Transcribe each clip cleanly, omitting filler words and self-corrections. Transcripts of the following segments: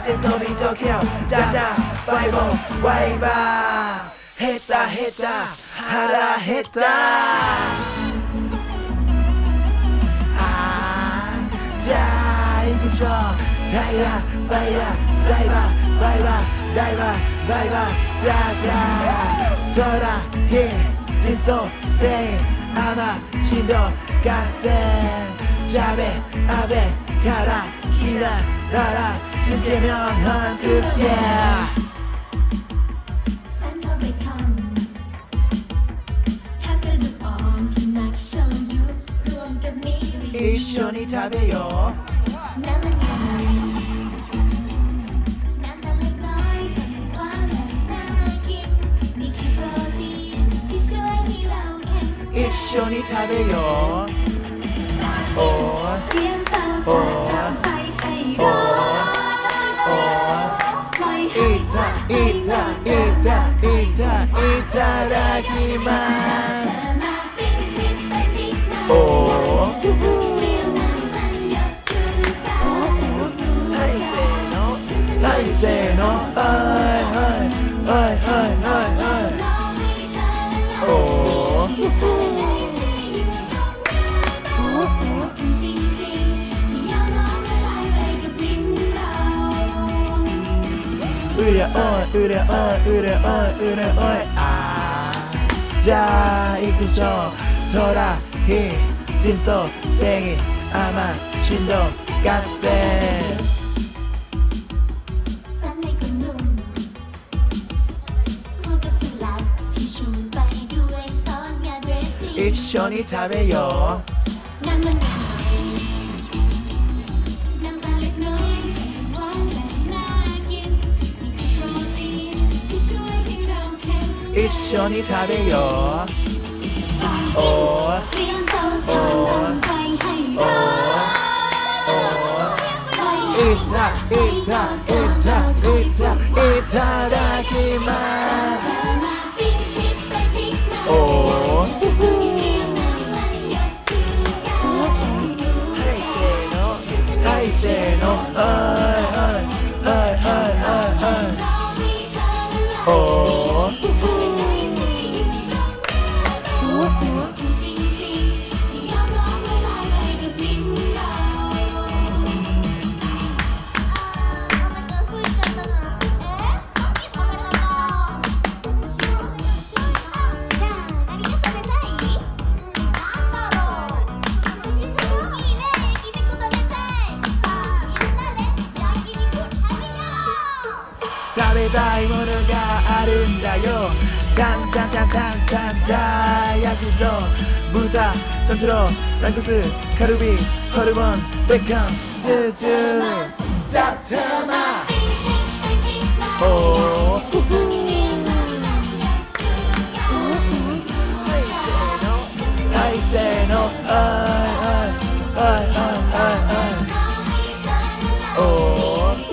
汗飛び東京じゃじゃファイボーワイバーヘタヘタ腹減ったじゃあ行くぞタイヤファイヤーサイバーバイバーダイバーバイバーじゃあじゃあトラヒ人相性アマ振動合戦ジャベアベからひららら Just give me a hand to scare ฉันเข้าไปทำถ้ากระดูกอ่อนที่นักโชยุรวมกับมิริ一緒に食べようน้ำมันไก่น้ำตาลเล็กน้อยทำให้หวานและน่ากินนี่คือโปรตีนที่ช่วยให้เราแข็งแรง一緒に食べようโอ้เตรียมเตาถ่านตามไฟให้ร้อนปล่อยให้いたいたいたいたいただきまเธすอมาปิ้งพริกไปพริกมาโอ้เตรียมน้ำมันหยดสื่อสารให้เซโนให้เซโนเอ้ยเอ้ยเอ้ยเอ้ยเอ้ยเอ้ยโอ้うれおいうれおいうれおいうれおいじゃあ行くぞトラヒ人相正義アマ振動合戦สันในคนหนุ่มคู่กับสลัดที่ชุ่มไปด้วยซอสงาเดรสซิ่ง一緒に食べようน้ำมันหอยน้ำตาลเล็กน้อยทำให้หวานและน่ากินนี่คือโปรตีนที่ช่วยให้เราแข็งแรง一緒に食べようโอ้เตรียมเตาถ่านทำไฟให้ร้อนปล่อยให้いたいたいたいたいただきまเธすอมาปิ้งพริกไปพริกมาโอ้เตรียมน้ำมันหยดสื่อสารให้เซโนให้เซโนเอ้ยเอ้ยเอ้ยเอ้ยเอ้ยเอ้ยโอ้食べたいものがあるんだよタンタンタンタンタンじゃあ焼くぞ豚トントロランクスカルビホルモンベーコンチューチューザッツマおおはいせーのはいはいはいはいはいおお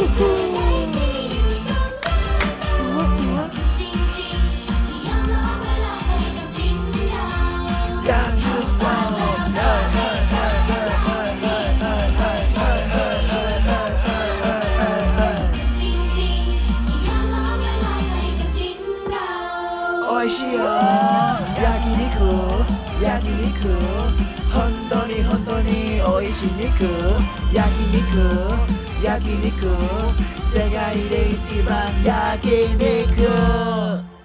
おいしいよ焼肉焼肉本当に本当においしい肉焼肉焼肉世界で一番焼肉